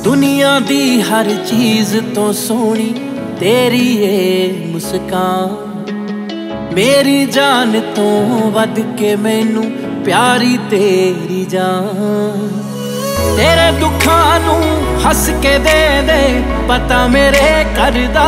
दुनिया दी हर चीज तो सोनी तेरी ये मुस्कान, मेरी जान तो वध के मैनू प्यारी तेरी जान। तेरे दुखां नू हस के दे पता मेरे करदा,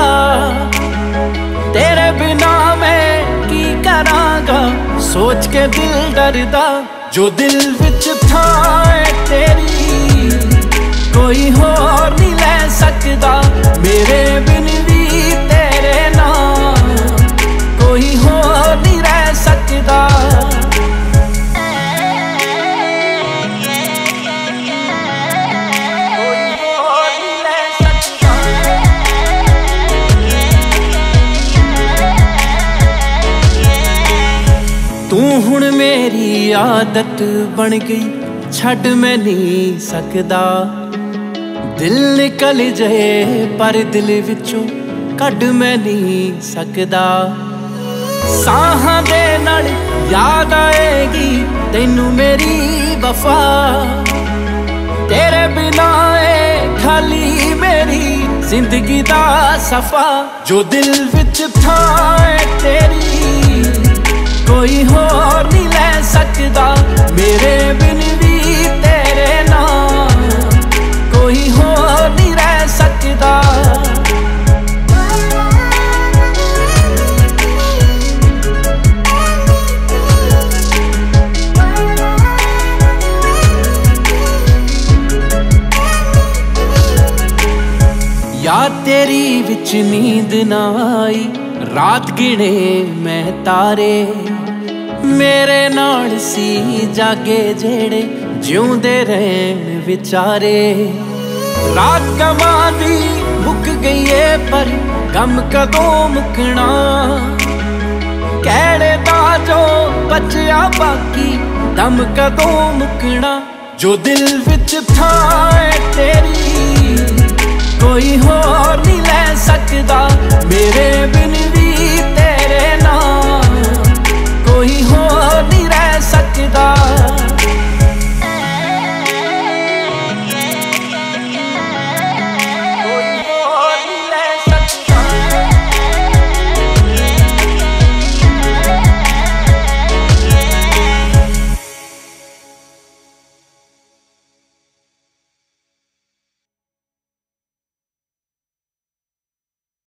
तेरे बिना मैं की करांगा सोच के दिल डरदा। जो दिल विच था तेरी कोई होर नहीं ले सकदा, मेरे बिन भी तेरे नाम कोई होर नहीं रह सकदा। तू हुण मेरी आदत बन गई, छड़ मैं नहीं सकदा। दिल निकल जाए पर दिल विचों कढ़ मैं नहीं सकदा। साहां दे नाल याद आएगी तैनू मेरी वफा, तेरे बिना ए खाली मेरी जिंदगी दा सफा। जो दिल विच था तेरी कोई होर नहीं ले सकदा, मेरे बिन भी तेरे नाम कोई होर नहीं रह सकदा। याद तेरी विच नींद ना आई, रात गिने मैं तारे मेरे नाल सी जागे जेड़े जिउंदे रहन विचारे। रात गवां दी मुक गई है पर गम कदों मुकना, कहड़े दा जो बचया बाकी दम कदों मुकना। जो दिल विच था